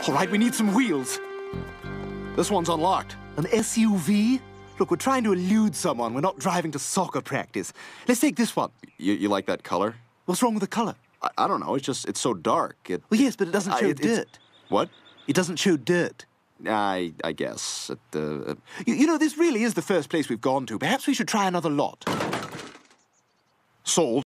All right, we need some wheels. This one's unlocked. An SUV? Look, we're trying to elude someone. We're not driving to soccer practice. Let's take this one. You like that color? What's wrong with the color? I don't know. It's so dark. Well, yes, but it doesn't show dirt. What? It doesn't show dirt. I guess. You know, this really is the first place we've gone to. Perhaps we should try another lot. Sold.